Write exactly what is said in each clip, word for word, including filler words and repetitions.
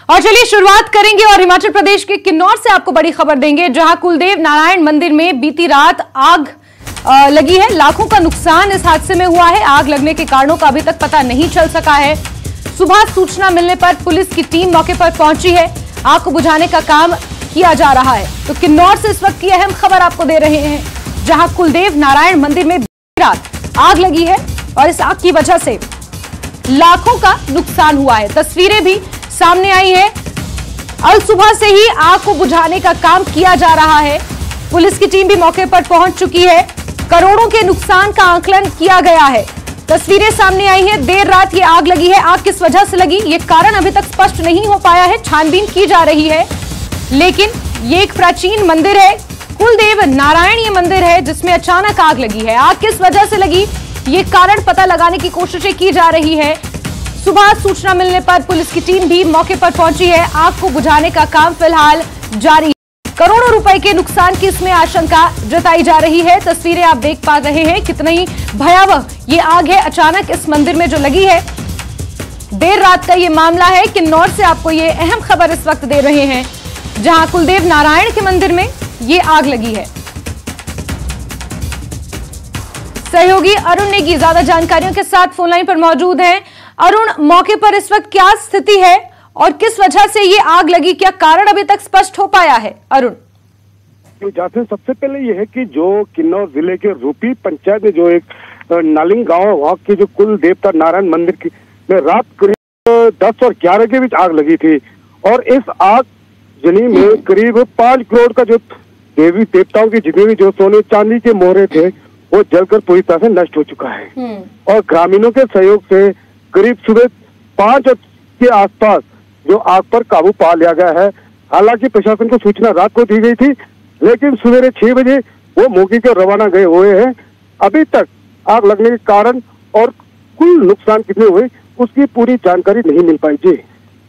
और चलिए शुरुआत करेंगे और हिमाचल प्रदेश के किन्नौर से आपको बड़ी खबर देंगे, जहां कुलदेव नारायण मंदिर में बीती रात आग लगी है। लाखों का नुकसान इस हादसे में हुआ है। आग लगने के कारणों का अभी तक पता नहीं चल सका है। सुबह सूचना मिलने पर पुलिस की टीम मौके पर पहुंची है। आग को बुझाने का काम किया जा रहा है। तो किन्नौर से इस वक्त की अहम खबर आपको दे रहे हैं, जहां कुलदेव नारायण मंदिर में बीती रात आग लगी है और इस आग की वजह से लाखों का नुकसान हुआ है। तस्वीरें भी सामने आई है। अल सुबह से ही आग को बुझाने का काम किया जा रहा है। पुलिस की टीम भी मौके पर पहुंच चुकी है। करोड़ों के नुकसान का आकलन किया गया है। तस्वीरें सामने आई हैं। देर रात ये आग लगी है। आग किस वजह से लगी, ये कारण अभी तक स्पष्ट नहीं हो पाया है। छानबीन की जा रही है। लेकिन ये एक प्राचीन मंदिर है, कुलदेव नारायण ये मंदिर है, जिसमें अचानक आग लगी है। आग किस वजह से लगी, ये कारण पता लगाने की कोशिशें की जा रही है। सुबह सूचना मिलने पर पुलिस की टीम भी मौके पर पहुंची है। आग को बुझाने का काम फिलहाल जारी है। करोड़ों रुपए के नुकसान की इसमें आशंका जताई जा रही है। तस्वीरें आप देख पा रहे हैं कितनी भयावह ये आग है अचानक इस मंदिर में जो लगी है। देर रात का ये मामला है। किन्नौर से आपको ये अहम खबर इस वक्त दे रहे हैं, जहां कुलदेव नारायण के मंदिर में ये आग लगी है। सहयोगी अरुण नेगी ज्यादा जानकारियों के साथ फोनलाइन पर मौजूद हैं। अरुण, मौके पर इस वक्त क्या स्थिति है और किस वजह से ये आग लगी, क्या कारण अभी तक स्पष्ट हो पाया है? अरुण, जाते सबसे पहले ये है कि जो किन्नौर जिले के रूपी पंचायत में जो एक नालिंग गांव है, वहाँ के जो कुल देवता नारायण मंदिर की में रात करीब दस और ग्यारह के बीच आग लगी थी। और इस आग जनी में करीब पांच करोड़ का जो देवी देवताओं की जितने भी जो सोने चांदी के मोहरे थे वो जलकर पूरी तरह से नष्ट हो चुका है। और ग्रामीणों के सहयोग से करीब सुबह पांच के आसपास जो आग पर काबू पा लिया गया है। हालांकि प्रशासन को सूचना रात को दी गई थी, लेकिन सवेरे छह बजे वो मौके पर रवाना गए हुए हैं। अभी तक आग लगने के कारण और कुल नुकसान कितने हुए उसकी पूरी जानकारी नहीं मिल पाई। जी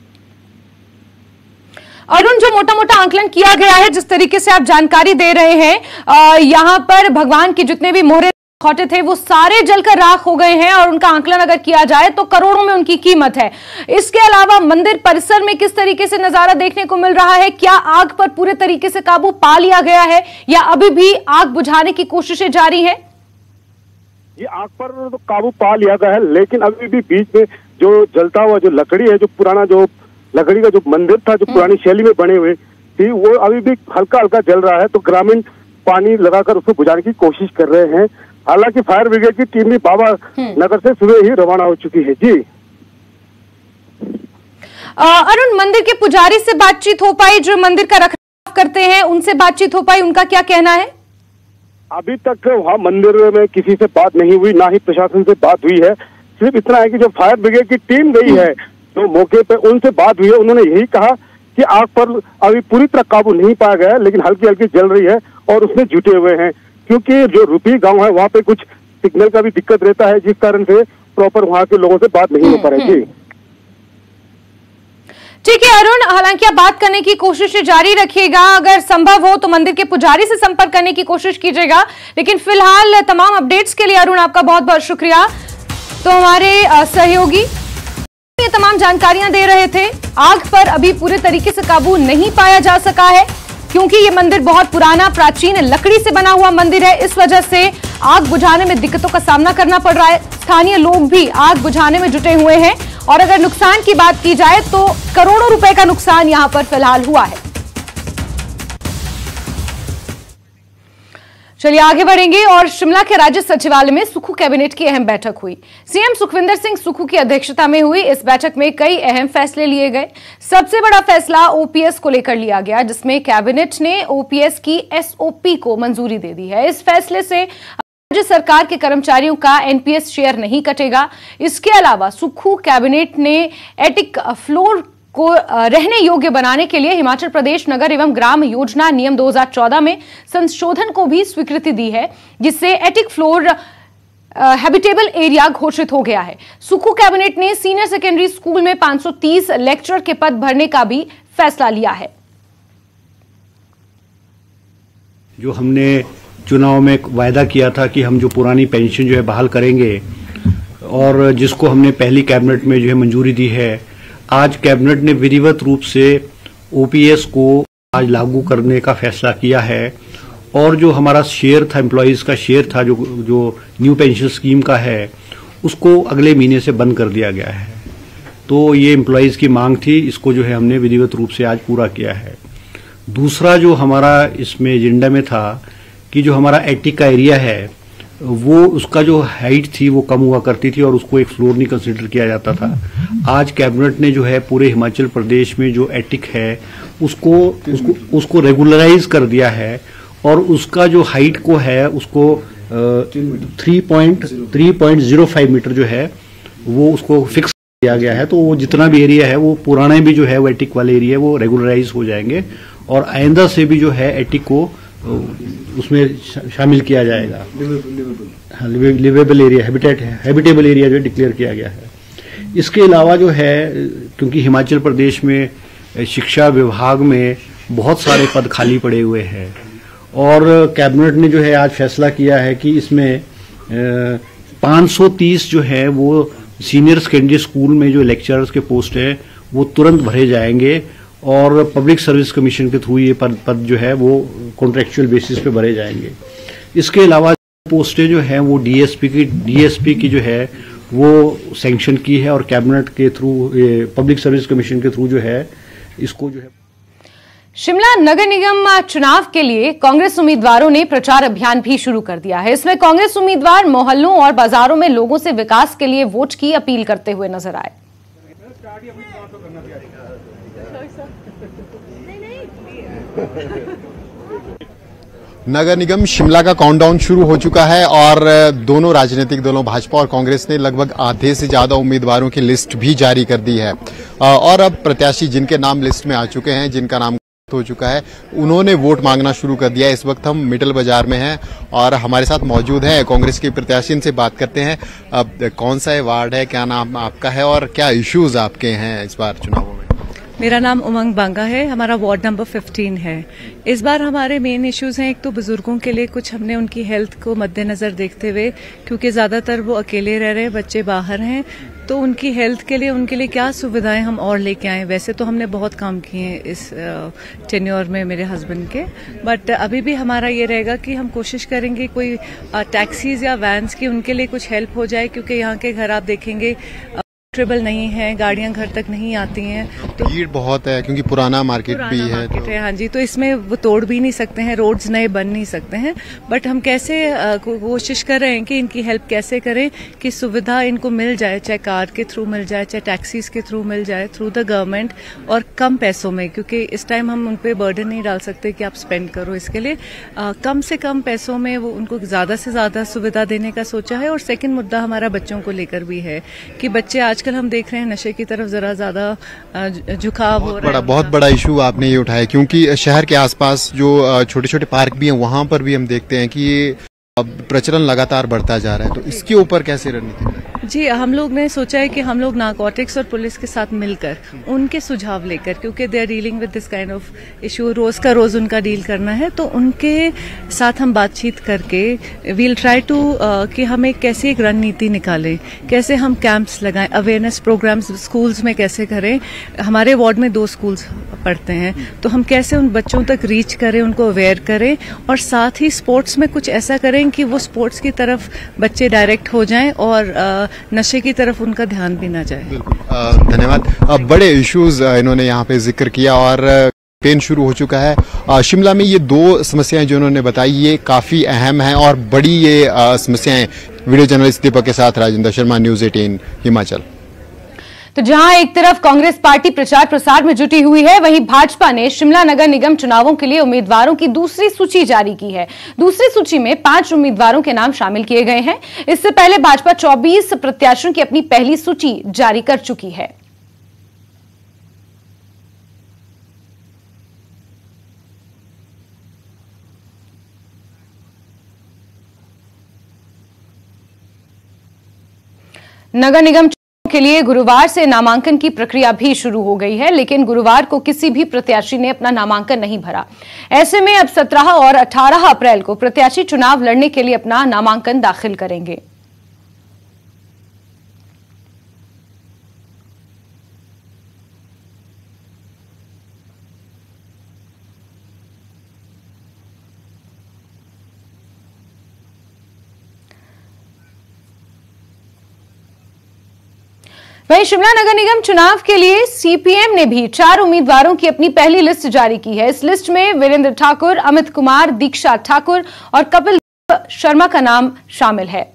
अरुण, जो मोटा मोटा आंकलन किया गया है, जिस तरीके से आप जानकारी दे रहे हैं, यहाँ पर भगवान के जितने भी मोहरे खोटे थे वो सारे जलकर राख हो गए हैं और उनका आंकलन अगर किया जाए तो करोड़ों में उनकी कीमत है। इसके अलावा मंदिर परिसर में किस तरीके से नजारा देखने को मिल रहा है? क्या आग पर पूरे तरीके से काबू पा लिया गया है या अभी भी आग बुझाने की कोशिशें जारी हैं? ये आग पर तो काबू पा लिया गया है, लेकिन अभी भी बीच में जो जलता हुआ जो लकड़ी है, जो पुराना जो लकड़ी का जो मंदिर था जो पुरानी शैली में बने हुए थी, वो अभी भी हल्का हल्का जल रहा है। तो ग्रामीण पानी लगाकर उसको बुझाने की कोशिश कर रहे हैं। हालांकि फायर ब्रिगेड की टीम भी बाबा नगर से सुबह ही रवाना हो चुकी है। जी अरुण, मंदिर के पुजारी से बातचीत हो पाई, जो मंदिर का रखरखाव करते हैं उनसे बातचीत हो पाई, उनका क्या कहना है? अभी तक वहाँ मंदिर में किसी से बात नहीं हुई, ना ही प्रशासन से बात हुई है। सिर्फ इतना है कि जो फायर ब्रिगेड की टीम गई है तो मौके पे उनसे बात हुई है। उन्होंने यही कहा कि आग पर अभी पूरी तरह काबू नहीं पाया गया है, लेकिन हल्की हल्की जल रही है और उसमें जुटे हुए हैं। क्योंकि जो रूपी गांव है वहाँ पे कुछ सिग्नल का भी दिक्कत रहता है, जिस कारण से प्रॉपर वहाँ के लोगों से बात नहीं हो पा रही थी। ठीक है अरुण, हालांकि आप बात करने की कोशिश जारी रखिएगा। अगर संभव हो तो मंदिर के पुजारी से संपर्क करने की कोशिश कीजिएगा। लेकिन फिलहाल तमाम अपडेट्स के लिए अरुण आपका बहुत बहुत शुक्रिया। तो हमारे सहयोगी ये तमाम जानकारियां दे रहे थे। आग पर अभी पूरे तरीके से काबू नहीं पाया जा सका है, क्योंकि ये मंदिर बहुत पुराना प्राचीन लकड़ी से बना हुआ मंदिर है। इस वजह से आग बुझाने में दिक्कतों का सामना करना पड़ रहा है। स्थानीय लोग भी आग बुझाने में जुटे हुए हैं और अगर नुकसान की बात की जाए तो करोड़ों रुपए का नुकसान यहां पर फिलहाल हुआ है। चलिए आगे बढ़ेंगे और शिमला के राज्य सचिवालय में सुक्खू कैबिनेट की अहम बैठक हुई। सीएम सुखविंदर सिंह सुक्खू की अध्यक्षता में हुई इस बैठक में कई अहम फैसले लिए गए। सबसे बड़ा फैसला ओपीएस को लेकर लिया गया, जिसमें कैबिनेट ने ओपीएस की एसओपी को मंजूरी दे दी है। इस फैसले से राज्य सरकार के कर्मचारियों का एनपीएस शेयर नहीं कटेगा। इसके अलावा सुक्खू कैबिनेट ने एटिक फ्लोर को रहने योग्य बनाने के लिए हिमाचल प्रदेश नगर एवं ग्राम योजना नियम दो हज़ार चौदह में संशोधन को भी स्वीकृति दी है, जिससे एटिक फ्लोर हैबिटेबल एरिया घोषित हो गया है। सुक्खू कैबिनेट ने सीनियर सेकेंडरी स्कूल में पांच सौ तीस लेक्चरर के पद भरने का भी फैसला लिया है। जो हमने चुनाव में वायदा किया था कि हम जो पुरानी पेंशन जो है बहाल करेंगे और जिसको हमने पहली कैबिनेट में जो है मंजूरी दी है, आज कैबिनेट ने विधिवत रूप से ओपीएस को आज लागू करने का फैसला किया है और जो हमारा शेयर था, एम्प्लॉयज का शेयर था जो जो न्यू पेंशन स्कीम का है, उसको अगले महीने से बंद कर दिया गया है। तो ये एम्प्लॉयज की मांग थी, इसको जो है हमने विधिवत रूप से आज पूरा किया है। दूसरा जो हमारा इसमें एजेंडा में था कि जो हमारा एटिक का एरिया है वो उसका जो हाइट थी वो कम हुआ करती थी और उसको एक फ्लोर नहीं कंसिडर किया जाता था। आज कैबिनेट ने जो है पूरे हिमाचल प्रदेश में जो एटिक है उसको उसको उसको रेगुलराइज कर दिया है और उसका जो हाइट को है उसको three point three point zero five metre जो है वो उसको फिक्स किया गया है। तो वो जितना भी एरिया है वो पुराने भी जो है वो एटिक वाले एरिया वो रेगुलराइज हो जाएंगे और आइंदा से भी जो है एटिक को उसमें शामिल किया जाएगा। हाँ, liveable area, habitat habitable area जो डिक्लेयर किया गया है। इसके अलावा जो है क्योंकि हिमाचल प्रदेश में शिक्षा विभाग में बहुत सारे पद खाली पड़े हुए हैं और कैबिनेट ने जो है आज फैसला किया है कि इसमें पाँच सौ तीस जो है वो सीनियर सेकेंडरी स्कूल में जो लेक्चरर्स के पोस्ट है वो तुरंत भरे जाएंगे और पब्लिक सर्विस कमीशन के थ्रू ये पद पद जो है वो कॉन्ट्रेक्चुअल बेसिस पे भरे जाएंगे। इसके अलावा पोस्टें जो हैं वो डीएसपी की डीएसपी की जो है वो सैंक्शन की है और कैबिनेट के थ्रू पब्लिक सर्विस कमीशन के थ्रू जो है इसको जो है। शिमला नगर निगम चुनाव के लिए कांग्रेस उम्मीदवारों ने प्रचार अभियान भी शुरू कर दिया है। इसमें कांग्रेस उम्मीदवार मोहल्लों और बाजारों में लोगों से विकास के लिए वोट की अपील करते हुए नजर आए। नगर निगम शिमला का काउंटडाउन शुरू हो चुका है और दोनों राजनीतिक दलों भाजपा और कांग्रेस ने लगभग आधे से ज्यादा उम्मीदवारों की लिस्ट भी जारी कर दी है और अब प्रत्याशी जिनके नाम लिस्ट में आ चुके हैं, जिनका नाम हो चुका है, उन्होंने वोट मांगना शुरू कर दिया है। इस वक्त हम मिडल बाजार में हैं और हमारे साथ मौजूद है कांग्रेस के प्रत्याशी, इनसे बात करते हैं। अब कौन सा वार्ड है, क्या नाम आपका है और क्या इश्यूज आपके हैं इस बार चुनावों में? मेरा नाम उमंग बांगा है, हमारा वार्ड नंबर पंद्रह है। इस बार हमारे मेन इश्यूज हैं, एक तो बुजुर्गों के लिए कुछ हमने उनकी हेल्थ को मद्देनजर देखते हुए, क्योंकि ज्यादातर वो अकेले रह रहे हैं, बच्चे बाहर हैं, तो उनकी हेल्थ के लिए उनके लिए क्या सुविधाएं हम और लेके आए। वैसे तो हमने बहुत काम किए हैं इस टेन्योर में मेरे हस्बैंड के, बट अभी भी हमारा ये रहेगा कि हम कोशिश करेंगे कोई टैक्सीज या वैन्स की उनके लिए कुछ हेल्प हो जाए, क्योंकि यहाँ के घर आप देखेंगे ट्रेबल नहीं है, गाड़ियां घर तक नहीं आती हैं, तो भीड़ बहुत है क्योंकि पुराना मार्केट पुराना भी है, मार्केट तो... है। हाँ जी, तो इसमें वो तोड़ भी नहीं सकते हैं, रोड्स नए बन नहीं सकते हैं, बट हम कैसे कोशिश कर रहे हैं कि इनकी हेल्प कैसे करें कि सुविधा इनको मिल जाए, चाहे कार के थ्रू मिल जाए, चाहे टैक्सीज के थ्रू मिल जाए, थ्रू द गवर्नमेंट, और कम पैसों में, क्योंकि इस टाइम हम उन पर बर्डन नहीं डाल सकते कि आप स्पेंड करो। इसके लिए आ, कम से कम पैसों में वो उनको ज्यादा से ज्यादा सुविधा देने का सोचा है। और सेकेंड मुद्दा हमारा बच्चों को लेकर भी है कि बच्चे आजकल हम देख रहे हैं नशे की तरफ जरा ज्यादा झुकाव हो रहा है। बहुत बड़ा इशू आपने ये उठाया, क्योंकि शहर के आसपास जो छोटे छोटे पार्क भी हैं वहां पर भी हम देखते हैं कि ये प्रचलन लगातार बढ़ता जा रहा है, तो इसके ऊपर कैसे रणनीति? जी, हम लोग ने सोचा है कि हम लोग नारकोटिक्स और पुलिस के साथ मिलकर उनके सुझाव लेकर, क्योंकि they are dealing with this kind of issue, रोज का रोज उनका डील करना है, तो उनके साथ हम बातचीत करके वील ट्राई टू कि हम एक कैसी एक रणनीति निकालें, कैसे हम कैंप्स लगाएं, अवेयरनेस प्रोग्राम्स स्कूल्स में कैसे करें। हमारे वार्ड में दो स्कूल्स पढ़ते हैं, तो हम कैसे उन बच्चों तक रीच करें, उनको अवेयर करें, और साथ ही स्पोर्ट्स में कुछ ऐसा करें कि वो स्पोर्ट्स की तरफ बच्चे डायरेक्ट हो जाएं और नशे की तरफ उनका ध्यान भी ना जाए। धन्यवाद। बड़े इश्यूज इन्होंने यहाँ पे जिक्र किया और कैंपेन शुरू हो चुका है। शिमला में ये दो समस्याएं जो उन्होंने बताई ये काफी अहम हैं और बड़ी ये समस्याएं। वीडियो जर्नलिस्ट दीपक के साथ राजेंद्र शर्मा, न्यूज अठारह हिमाचल। तो जहां एक तरफ कांग्रेस पार्टी प्रचार प्रसार में जुटी हुई है, वहीं भाजपा ने शिमला नगर निगम चुनावों के लिए उम्मीदवारों की दूसरी सूची जारी की है। दूसरी सूची में पांच उम्मीदवारों के नाम शामिल किए गए हैं। इससे पहले भाजपा चौबीस प्रत्याशियों की अपनी पहली सूची जारी कर चुकी है। नगर निगम के लिए गुरुवार से नामांकन की प्रक्रिया भी शुरू हो गई है, लेकिन गुरुवार को किसी भी प्रत्याशी ने अपना नामांकन नहीं भरा। ऐसे में अब सत्रह और अठारह अप्रैल को प्रत्याशी चुनाव लड़ने के लिए अपना नामांकन दाखिल करेंगे। वहीं शिमला नगर निगम चुनाव के लिए सीपीएम ने भी चार उम्मीदवारों की अपनी पहली लिस्ट जारी की है। इस लिस्ट में वीरेंद्र ठाकुर, अमित कुमार, दीक्षा ठाकुर और कपिल शर्मा का नाम शामिल है।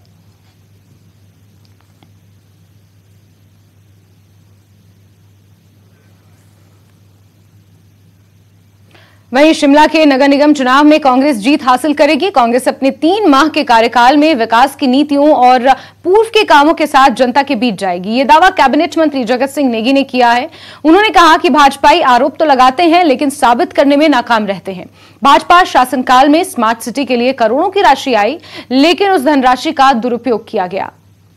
वहीं शिमला के नगर निगम चुनाव में कांग्रेस जीत हासिल करेगी। कांग्रेस अपने तीन माह के कार्यकाल में विकास की नीतियों और पूर्व के कामों के साथ जनता के बीच जाएगी। ये दावा कैबिनेट मंत्री जगत सिंह नेगी ने किया है। उन्होंने कहा कि भाजपाई आरोप तो लगाते हैं लेकिन साबित करने में नाकाम रहते हैं। भाजपा शासनकाल में स्मार्ट सिटी के लिए करोड़ों की राशि आई, लेकिन उस धनराशि का दुरुपयोग किया गया।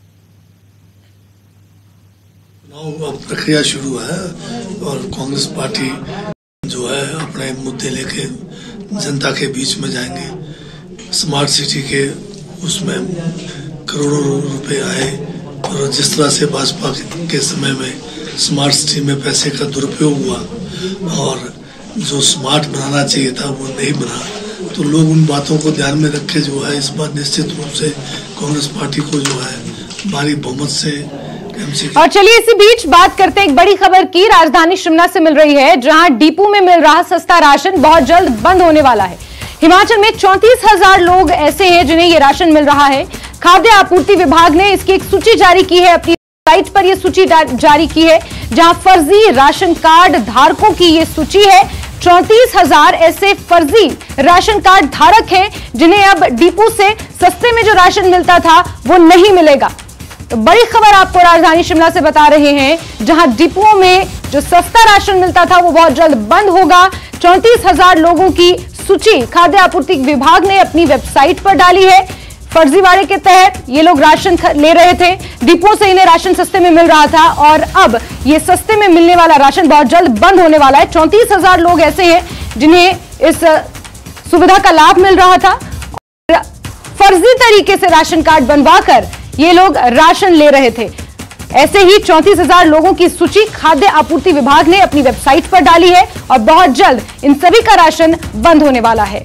चुनाव प्रक्रिया शुरू है और कांग्रेस पार्टी जो है अपने मुद्दे लेके जनता के बीच में जाएंगे। स्मार्ट सिटी के उसमें करोड़ों रुपए आए और जिस तरह से भाजपा के समय में स्मार्ट सिटी में पैसे का दुरुपयोग हुआ और जो स्मार्ट बनाना चाहिए था वो नहीं बना, तो लोग उन बातों को ध्यान में रख के जो है इस बार निश्चित रूप से कांग्रेस पार्टी को जो है भारी बहुमत से। और चलिए इसी बीच बात करते हैं एक बड़ी खबर की। राजधानी शिमला से मिल रही है, जहां डिपो में मिल रहा सस्ता राशन बहुत जल्द बंद होने वाला है। हिमाचल में चौंतीस हजार लोग ऐसे हैं जिन्हें ये राशन मिल रहा है। खाद्य आपूर्ति विभाग ने इसकी एक सूची जारी की है, अपनी साइट पर यह सूची जारी की है, जहां फर्जी राशन कार्ड धारकों की ये सूची है। चौंतीस हजार ऐसे फर्जी राशन कार्ड धारक हैं जिन्हें अब डिपो से सस्ते में जो राशन मिलता था वो नहीं मिलेगा। तो बड़ी खबर आपको राजधानी शिमला से बता रहे हैं, जहां डिपुओं में जो सस्ता राशन मिलता था वो बहुत जल्द बंद होगा। चौंतीस हजार लोगों की सूची खाद्य आपूर्ति विभाग ने अपनी वेबसाइट पर डाली है। फर्जीवाड़े के तहत ये लोग राशन ले रहे थे, डिपो से इन्हें राशन सस्ते में मिल रहा था और अब ये सस्ते में मिलने वाला राशन बहुत जल्द बंद होने वाला है। चौंतीस हजार लोग ऐसे हैं जिन्हें इस सुविधा का लाभ मिल रहा था और फर्जी तरीके से राशन कार्ड बनवाकर ये लोग राशन ले रहे थे। ऐसे ही चौंतीस हजार लोगों की सूची खाद्य आपूर्ति विभाग ने अपनी वेबसाइट पर डाली है और बहुत जल्द इन सभी का राशन बंद होने वाला है।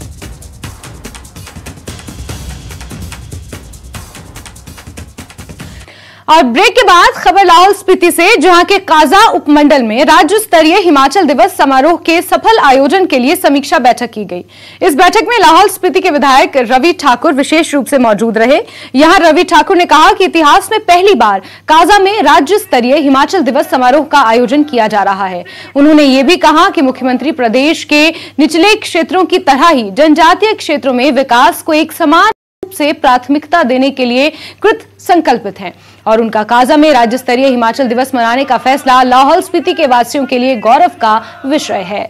और ब्रेक के बाद खबर लाहौल स्पीति से, जहां के काजा उपमंडल में राज्य स्तरीय हिमाचल दिवस समारोह के सफल आयोजन के लिए समीक्षा बैठक की गई। इस बैठक में लाहौल स्पीति के विधायक रवि ठाकुर विशेष रूप से मौजूद रहे। यहां रवि ठाकुर ने कहा कि इतिहास में पहली बार काजा में राज्य स्तरीय हिमाचल दिवस समारोह का आयोजन किया जा रहा है। उन्होंने ये भी कहा कि मुख्यमंत्री प्रदेश के निचले क्षेत्रों की तरह ही जनजातीय क्षेत्रों में विकास को एक समान रूप से प्राथमिकता देने के लिए कृत संकल्पित हैं और उनका काजा में राज्य स्तरीय हिमाचल दिवस मनाने का फैसला लाहौल स्पीति के वासियों के लिए गौरव का विषय है।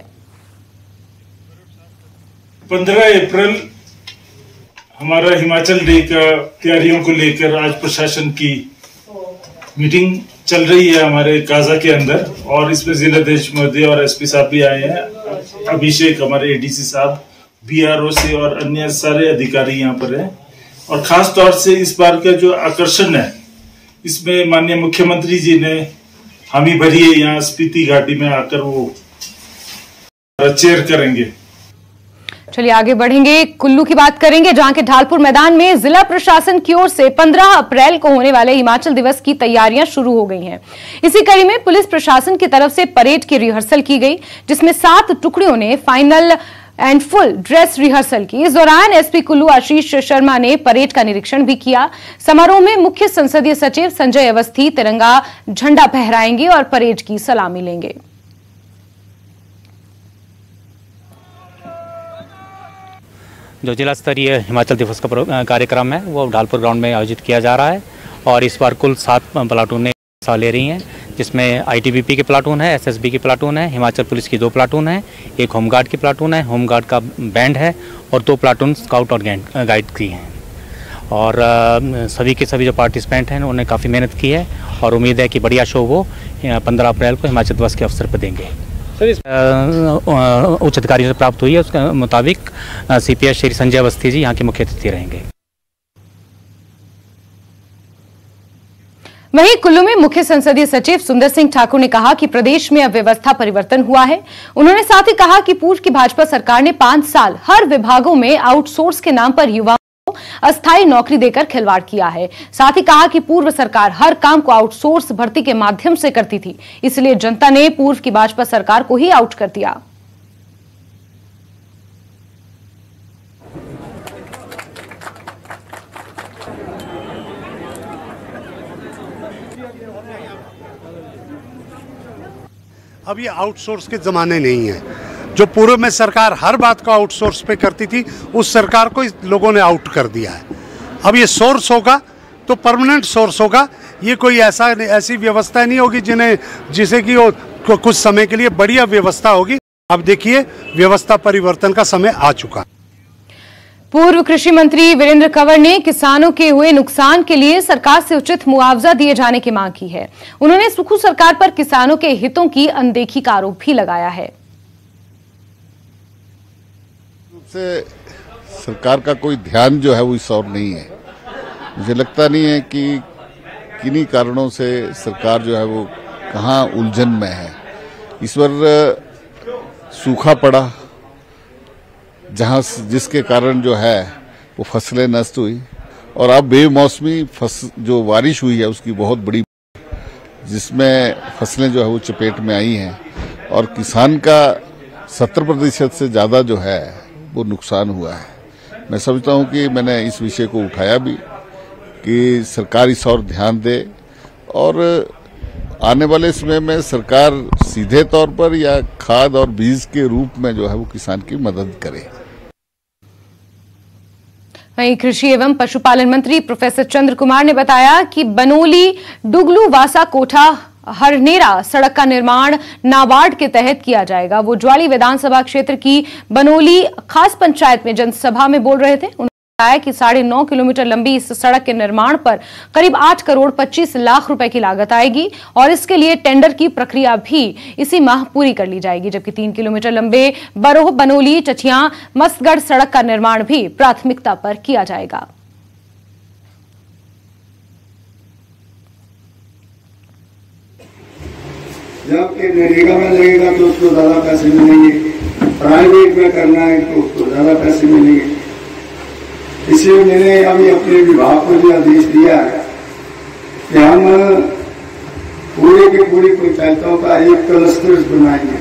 पंद्रह अप्रैल हमारा हिमाचल डे का तैयारियों को लेकर आज प्रशासन की मीटिंग चल रही है हमारे काजा के अंदर और इसमें जिलाधीश महोदय और एसपी साहब भी आए हैं। अभिषेक हमारे एडीसी साहब, बीआरओ से और अन्य सारे अधिकारी यहाँ पर हैं और खास तौर से इस बार का जो आकर्षण है इसमें माननीय मुख्यमंत्री जी ने हामी भरी है। यहाँ स्पीति घाटी में आकर वो चेयर करेंगे। चलिए आगे बढ़ेंगे, कुल्लू की बात करेंगे, जहां के ढालपुर मैदान में जिला प्रशासन की ओर से पंद्रह अप्रैल को होने वाले हिमाचल दिवस की तैयारियां शुरू हो गई हैं। इसी कड़ी में पुलिस प्रशासन की तरफ से परेड की रिहर्सल की गई, जिसमें सात टुकड़ियों ने final and full dress rehearsal की। इस दौरान एसपी कुल्लू आशीष शर्मा ने परेड का निरीक्षण भी किया। समारोह में मुख्य संसदीय सचिव संजय अवस्थी तिरंगा झंडा फहराएंगे और परेड की सलामी लेंगे। जो जिला स्तरीय हिमाचल दिवस का कार्यक्रम है वो ढालपुर ग्राउंड में आयोजित किया जा रहा है और इस बार कुल सात प्लाटूनें हिस्सा ले रही हैं, जिसमें आईटीबीपी के प्लाटून है, एसएसबी की प्लाटून है, हिमाचल पुलिस की दो प्लाटून है, एक होमगार्ड की प्लाटून है, होमगार्ड का बैंड है और दो प्लाटून स्काउट और गाइड की हैं। और सभी के सभी जो पार्टिसिपेंट हैं उन्होंने काफ़ी मेहनत की है और उम्मीद है कि बढ़िया शो वो पंद्रह अप्रैल को हिमाचल दिवस के अवसर पर देंगे। उच्च अधिकारियों से प्राप्त हुई है, उसके मुताबिक सीपीएस श्री संजय अवस्थी जी यहाँ के मुख्य अतिथि रहेंगे। वहीं कुल्लू में मुख्य संसदीय सचिव सुंदर सिंह ठाकुर ने कहा कि प्रदेश में अब व्यवस्था परिवर्तन हुआ है। उन्होंने साथ ही कहा कि पूर्व की भाजपा सरकार ने पांच साल हर विभागों में आउटसोर्स के नाम पर युवाओं को अस्थायी नौकरी देकर खिलवाड़ किया है। साथ ही कहा कि पूर्व सरकार हर काम को आउटसोर्स भर्ती के माध्यम से करती थी, इसलिए जनता ने पूर्व की भाजपा सरकार को ही आउट कर दिया। अब ये आउटसोर्स के ज़माने नहीं है। जो पूर्व में सरकार हर बात को आउटसोर्स पे करती थी, उस सरकार को इस लोगों ने आउट कर दिया है। अब ये सोर्स होगा तो परमानेंट सोर्स होगा। ये कोई ऐसा ऐसी व्यवस्था नहीं होगी जिन्हें जिसे कि वो कुछ समय के लिए बढ़िया व्यवस्था होगी। अब देखिए व्यवस्था परिवर्तन का समय आ चुका। पूर्व कृषि मंत्री वीरेंद्र कंवर ने किसानों के हुए नुकसान के लिए सरकार से उचित मुआवजा दिए जाने की मांग की है। उन्होंने सुखू सरकार पर किसानों के हितों की अनदेखी का आरोप भी लगाया है। से सरकार का कोई ध्यान जो है वो इस ओर नहीं है। मुझे लगता नहीं है कि किन्हीं कारणों से सरकार जो है वो कहाँ उलझन में है। इस बार सूखा पड़ा, जहां जिसके कारण जो है वो फसलें नष्ट हुई, और अब बेमौसमी फस जो बारिश हुई है उसकी बहुत बड़ी, जिसमें फसलें जो है वो चपेट में आई हैं, और किसान का सत्तर प्रतिशत से ज़्यादा जो है वो नुकसान हुआ है। मैं समझता हूं कि मैंने इस विषय को उठाया भी कि सरकार इस ओर ध्यान दे, और आने वाले समय में सरकार सीधे तौर पर या खाद और बीज के रूप में जो है वो किसान की मदद करे। वहीं कृषि एवं पशुपालन मंत्री प्रोफेसर चंद्र कुमार ने बताया कि बनोली डुगलू वासा कोठा हरनेरा सड़क का निर्माण नाबार्ड के तहत किया जाएगा। वो ज्वाली विधानसभा क्षेत्र की बनोली खास पंचायत में जनसभा में बोल रहे थे। उन्होंने बताया कि साढ़े नौ किलोमीटर लंबी इस सड़क के निर्माण पर करीब आठ करोड़ पच्चीस लाख रुपए की लागत आएगी, और इसके लिए टेंडर की प्रक्रिया भी इसी माह पूरी कर ली जाएगी। जबकि तीन किलोमीटर लंबे बरोह बनोली चचिया मस्तगढ़ सड़क का निर्माण भी प्राथमिकता पर किया जाएगा। जब के नरेगा में लगेगा तो उसको ज्यादा पैसे मिलेंगे, प्राइवेट में करना है तो उसको ज्यादा पैसे मिलेंगे। इसलिए मैंने अभी अपने विभाग को जो आदेश दिया है कि हम पूरे की पूरी पंचायतों का एक क्लस्टर बनाएंगे,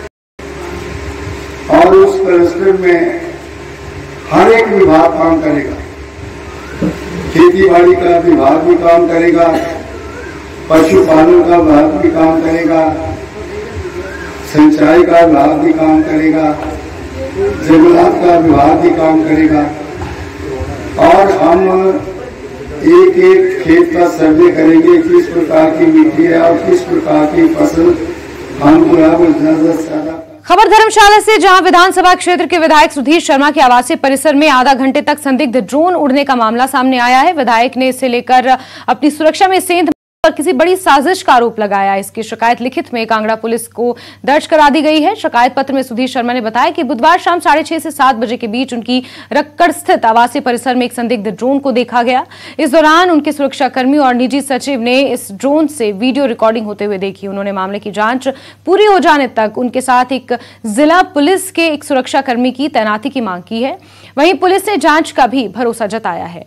और उस क्लस्टर में हर एक विभाग काम करेगा। खेती बाड़ी का विभाग भी काम करेगा, पशुपालन का विभाग भी काम करेगा, सिंचाई का विभाग भी काम करेगा, जंगलात का विभाग भी काम करेगा, और हम एक एक खेत का सर्वे करेंगे किस प्रकार की मिट्टी है और किस प्रकार की फसल हम जो है वो ज्यादा से ज्यादा। खबर धर्मशाला से, जहां विधानसभा क्षेत्र के विधायक सुधीर शर्मा के आवासीय परिसर में आधा घंटे तक संदिग्ध ड्रोन उड़ने का मामला सामने आया है। विधायक ने इसे लेकर अपनी सुरक्षा में सेंध पर किसी बड़ी साजिश का आरोप लगाया। इसकी शिकायत लिखित में कांगड़ा पुलिस को दर्ज करा दी गई है। शिकायत पत्र में सुधीर शर्मा ने बताया कि बुधवार शाम साढ़े छह से सात बजे के बीच उनकी रक्कड़ स्थित आवासीय परिसर में एक संदिग्ध ड्रोन को देखा गया। इस दौरान उनके सुरक्षाकर्मी और निजी सचिव ने इस ड्रोन से वीडियो रिकॉर्डिंग होते हुए देखी। उन्होंने मामले की जांच पूरी हो जाने तक उनके साथ एक जिला पुलिस के एक सुरक्षाकर्मी की तैनाती की मांग की है। वहीं पुलिस ने जांच का भी भरोसा जताया है।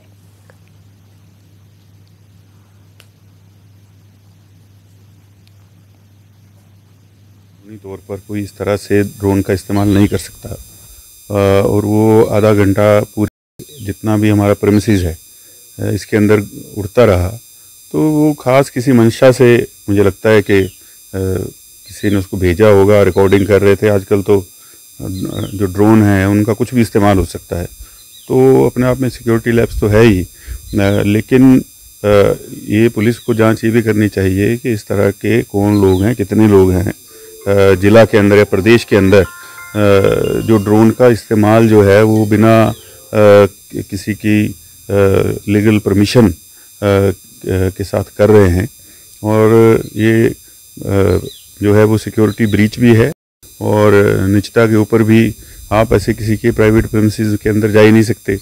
तौर पर कोई इस तरह से ड्रोन का इस्तेमाल नहीं कर सकता, और वो आधा घंटा पूरी जितना भी हमारा प्रेमिसेस है इसके अंदर उड़ता रहा, तो वो खास किसी मंशा से मुझे लगता है कि किसी ने उसको भेजा होगा, रिकॉर्डिंग कर रहे थे। आजकल तो जो ड्रोन है उनका कुछ भी इस्तेमाल हो सकता है, तो अपने आप में सिक्योरिटी लैब्स तो है ही, लेकिन ये पुलिस को जांच ये भी करनी चाहिए कि इस तरह के कौन लोग हैं, कितने लोग हैं जिला के अंदर या प्रदेश के अंदर जो ड्रोन का इस्तेमाल जो है वो बिना किसी की लीगल परमिशन के साथ कर रहे हैं, और ये जो है वो सिक्योरिटी ब्रीच भी है, और निजता के ऊपर भी आप ऐसे किसी के प्राइवेट प्रेमिसेस के अंदर जा ही नहीं सकते,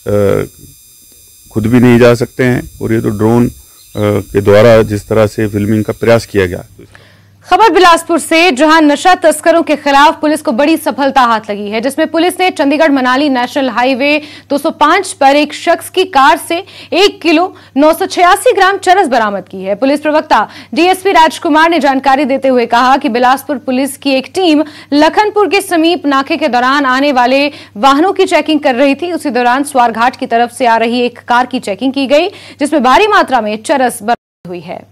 खुद भी नहीं जा सकते हैं, और ये तो ड्रोन के द्वारा जिस तरह से फिल्मिंग का प्रयास किया गया। खबर बिलासपुर से, जहां नशा तस्करों के खिलाफ पुलिस को बड़ी सफलता हाथ लगी है, जिसमें पुलिस ने चंडीगढ़ मनाली नेशनल हाईवे दो सौ पाँच पर एक शख्स की कार से एक किलो नौ सौ छियासी ग्राम चरस बरामद की है। पुलिस प्रवक्ता डीएसपी राजकुमार ने जानकारी देते हुए कहा कि बिलासपुर पुलिस की एक टीम लखनपुर के समीप नाके के दौरान आने वाले वाहनों की चेकिंग कर रही थी। उसी दौरान स्वारघाट की तरफ से आ रही एक कार की चेकिंग की गई, जिसमें भारी मात्रा में चरस बरामद हुई है।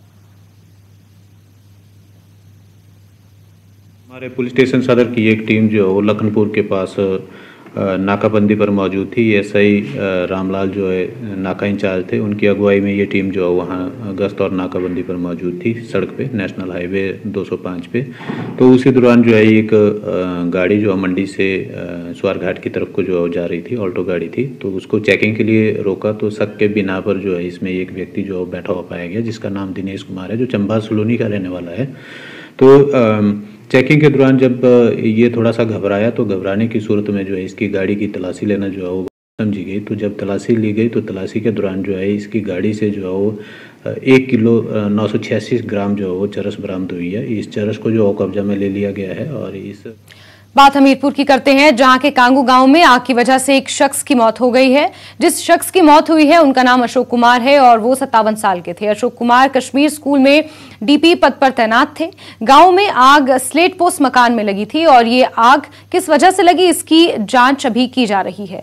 हमारे पुलिस स्टेशन सदर की एक टीम जो है वो लखनपुर के पास नाकाबंदी पर मौजूद थी। एसआई रामलाल जो है नाका इंचार्ज थे, उनकी अगुवाई में ये टीम जो है वहाँ गश्त और नाकाबंदी पर मौजूद थी सड़क पे, नेशनल हाईवे दो सौ पाँच पे। तो उसी दौरान जो है एक गाड़ी जो है मंडी से स्वारघाट की तरफ को जो जा रही थी, ऑल्टो गाड़ी थी, तो उसको चेकिंग के लिए रोका। तो शक के बिना पर जो है इसमें एक व्यक्ति जो बैठा हुआ पाया गया, जिसका नाम दिनेश कुमार है, जो चंबा सलोनी का रहने वाला है। तो चेकिंग के दौरान जब ये थोड़ा सा घबराया, तो घबराने की सूरत में जो है इसकी गाड़ी की तलाशी लेना जो है वो समझी गई। तो जब तलाशी ली गई तो तलाशी के दौरान जो है इसकी गाड़ी से जो है वो एक किलो नौ सौ छियासी ग्राम जो है वो चरस बरामद हुई है। इस चरस को जो कब्जा में ले लिया गया है। और इस बात हमीरपुर की करते हैं, जहां के कांगू गांव में आग की वजह से एक शख्स की मौत हो गई है। जिस शख्स की मौत हुई है उनका नाम अशोक कुमार है और वो सत्तावन साल के थे। अशोक कुमार कश्मीर स्कूल में डीपी पद पर तैनात थे। गांव में आग स्लेट पोस्ट मकान में लगी थी और ये आग किस वजह से लगी, इसकी जांच अभी की जा रही है।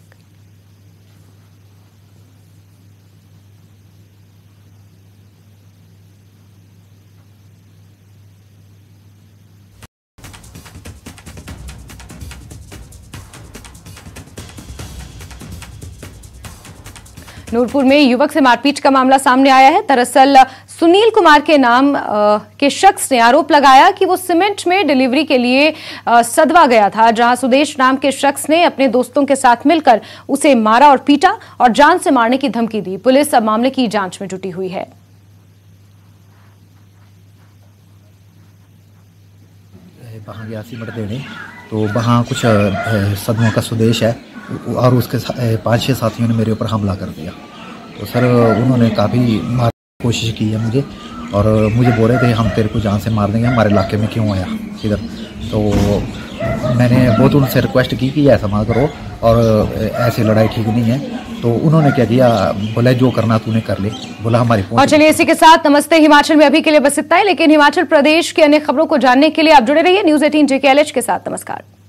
नूरपुर में युवक से मारपीट का मामला सामने आया है। दरअसल सुनील कुमार के नाम आ, के शख्स ने आरोप लगाया कि वो सीमेंट में डिलीवरी के लिए आ, सदवा गया था, जहां सुदेश नाम के शख्स ने अपने दोस्तों के साथ मिलकर उसे मारा और पीटा और जान से मारने की धमकी दी। पुलिस अब मामले की जांच में जुटी हुई है। वहाँ गया सीमेंट देने, तो वहाँ कुछ सदमों का सुदेश है और उसके पांच छह साथियों ने मेरे ऊपर हमला कर दिया। तो सर उन्होंने काफ़ी मारने की कोशिश की है मुझे और मुझे बोल रहे थे हम तेरे को जान से मार देंगे, हमारे इलाके में क्यों आया इधर। तो मैंने बहुत उनसे रिक्वेस्ट की कि ऐसा मत करो और ऐसी लड़ाई ठीक नहीं है। तो उन्होंने क्या किया, बोला जो करना तूने कर ले, बोला हमारी। और चलिए इसी के साथ नमस्ते हिमाचल में अभी के लिए बस इतना ही, लेकिन हिमाचल प्रदेश की अन्य खबरों को जानने के लिए आप जुड़े रहिए न्यूज अठारह जेकेएलएच के साथ। नमस्कार।